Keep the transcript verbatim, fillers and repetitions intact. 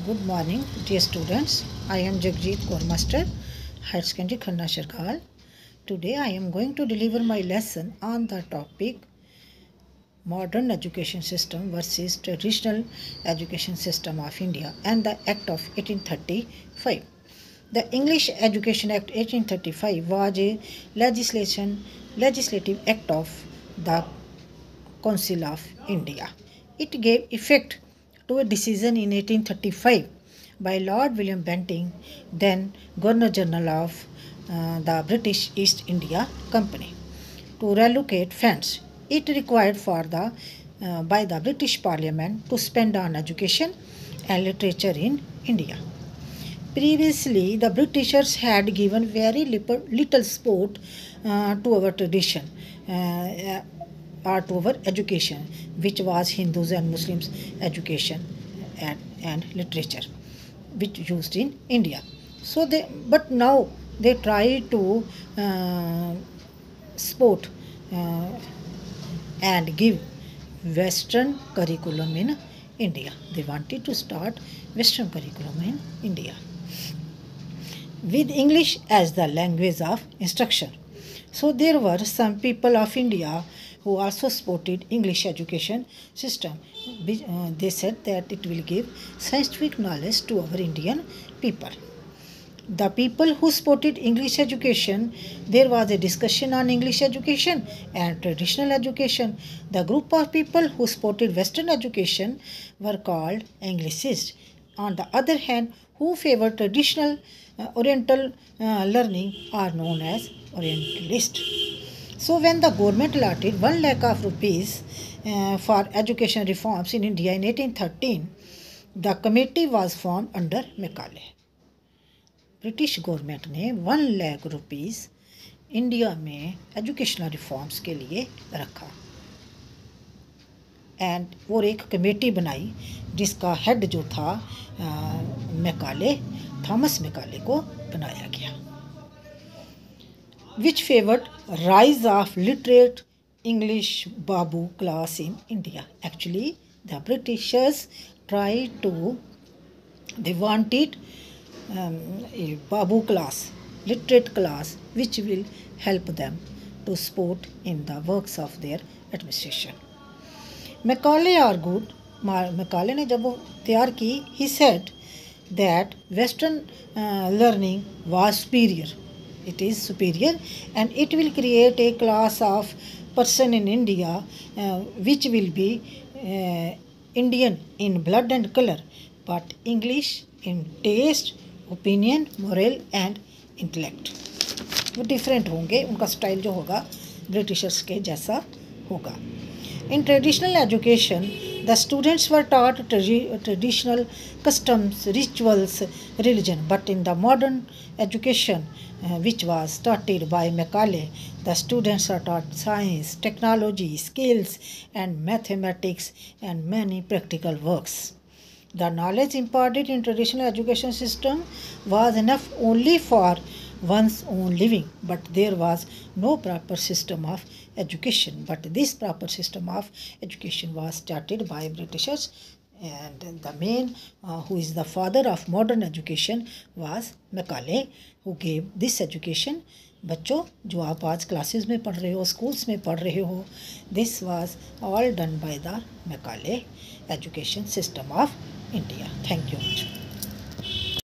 Good morning, dear students. I am Jagjit Kaur, Higher Secondary Khanna Sharkal. Today I am going to deliver my lesson on the topic Modern Education System versus Traditional Education System of India and the Act of eighteen thirty-five. The English Education Act eighteen thirty-five was a legislation, legislative act of the Council of India. It gave effect to a decision in eighteen thirty-five by Lord William Bentinck, then Governor General of uh, the British East India Company, to relocate funds it required for the uh, by the British Parliament to spend on education and literature in India. Previously, the Britishers had given very little support uh, to our tradition uh, or to our education, which was Hindus and Muslims education and, and literature, which used in India. So they, but now they try to uh, support uh, and give Western curriculum in India. They wanted to start Western curriculum in India with English as the language of instruction. So there were some people of India who also supported English education system. Uh, they said that it will give scientific knowledge to our Indian people. The people who supported English education, there was a discussion on English education and traditional education. The group of people who supported Western education were called Anglicists. On the other hand, who favored traditional uh, Oriental uh, learning are known as Orientalists. So when the government allotted one lakh of rupees uh, for education reforms in India in eighteen thirteen, the committee was formed under Macaulay. British government ने one lakh rupees India में educational reforms के लिए रखा and और एक committee बनाई जिसका head जो था मैकाले थॉमस मैकाले को बनाया गया, which favoured rise of literate English babu class in India. Actually the Britishers try to they wanted Um, a Babu class, literate class, which will help them to support in the works of their administration. Macaulay argued, Macaulay ने जब वो तैयार की, he said that Western uh, learning was superior. It is superior, and it will create a class of person in India uh, which will be uh, Indian in blood and color, but English in taste, opinion, moral and intellect. वो different होंगे, उनका style जो होगा Britishers के जैसा होगा. In traditional education the students were taught traditional customs, rituals, religion, but in the modern education which was started by Macaulay the students are taught science, technology, skills and mathematics and many practical works. The knowledge imparted in traditional education system was enough only for one's own living, but there was no proper system of education. But this proper system of education was started by Britishers, and the main uh, who is the father of modern education was Macaulay, who gave this education. बच्चों जो आप आज classes में पढ़ रहे हो, schools में पढ़ रहे हो, this was all done by the Macaulay education system of India. Thank you.